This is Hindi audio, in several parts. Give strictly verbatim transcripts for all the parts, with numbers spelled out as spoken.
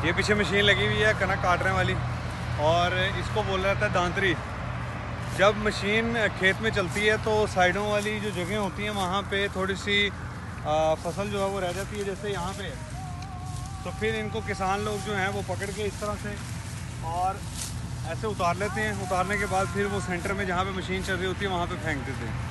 ये पीछे मशीन लगी हुई है कनक काटने वाली, और इसको बोला जाता है दांतरी। जब मशीन खेत में चलती है तो साइडों वाली जो जगह होती हैं वहाँ पे थोड़ी सी आ, फसल जो है वो रह जाती है, जैसे यहाँ पे। तो फिर इनको किसान लोग जो हैं वो पकड़ के इस तरह से और ऐसे उतार लेते हैं। उतारने के बाद फिर वो सेंटर में जहाँ पे मशीन चल रही होती है वहाँ पे फेंक देते हैं।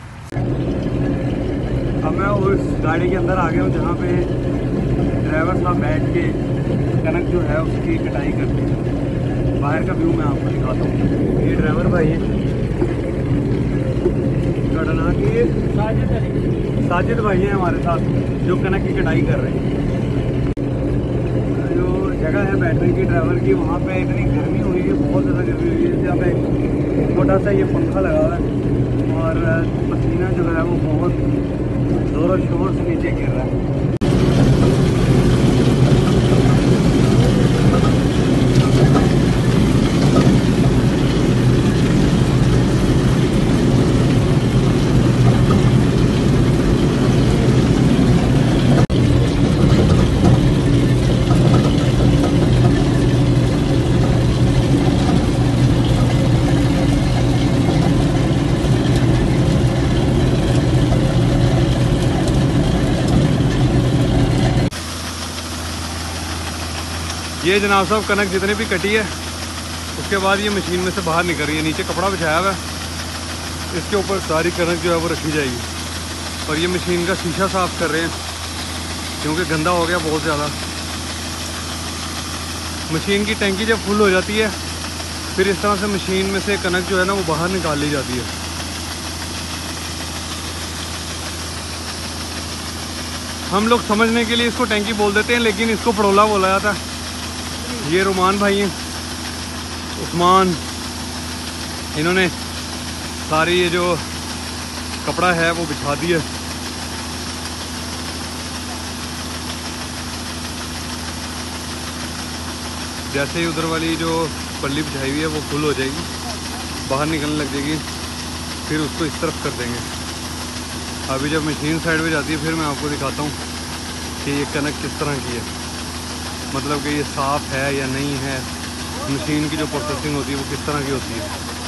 अब मैं उस गाड़ी के अंदर आ गया हूँ जहाँ पे ड्राइवर साहब बैठ के कनक जो है उसकी कटाई करते हैं। बाहर का व्यू मैं आपको दिखाता हूँ। ये ड्राइवर भाई है कटना की, साजिद साजिद भाई हैं हमारे साथ जो कनक की कटाई कर रहे हैं। जो जगह है बैठने की ड्राइवर की, वहाँ पे इतनी गर्मी हुई है, बहुत ज़्यादा गर्मी हुई है। यहाँ पे छोटा सा ये पंखा लगा हुआ है और पसीना जो है वो बहुत ज़ोरों शोर से नीचे गिर रहा है। ये जनाब साहब कनक जितनी भी कटी है उसके बाद ये मशीन में से बाहर निकल रही है। नीचे कपड़ा बिछाया हुआ है, इसके ऊपर सारी कनक जो है वो रखी जाएगी। और ये मशीन का शीशा साफ़ कर रहे हैं क्योंकि गंदा हो गया बहुत ज़्यादा। मशीन की टैंकी जब फुल हो जाती है फिर इस तरह से मशीन में से कनक जो है ना वो बाहर निकाल ली जाती है। हम लोग समझने के लिए इसको टैंकी बोल देते हैं, लेकिन इसको पड़ोला बोला जाता है। ये रुमान भाई हैं, उस्मान, इन्होंने सारी ये जो कपड़ा है वो बिछा दिया। जैसे ही उधर वाली जो पल्ली बिछाई हुई है वो फुल हो जाएगी, बाहर निकलने लग जाएगी, फिर उसको इस तरफ कर देंगे। अभी जब मशीन साइड में जाती है फिर मैं आपको दिखाता हूँ कि ये कनक किस तरह की है, मतलब कि ये साफ़ है या नहीं है, मशीन की जो प्रोसेसिंग होती है वो किस तरह की होती है।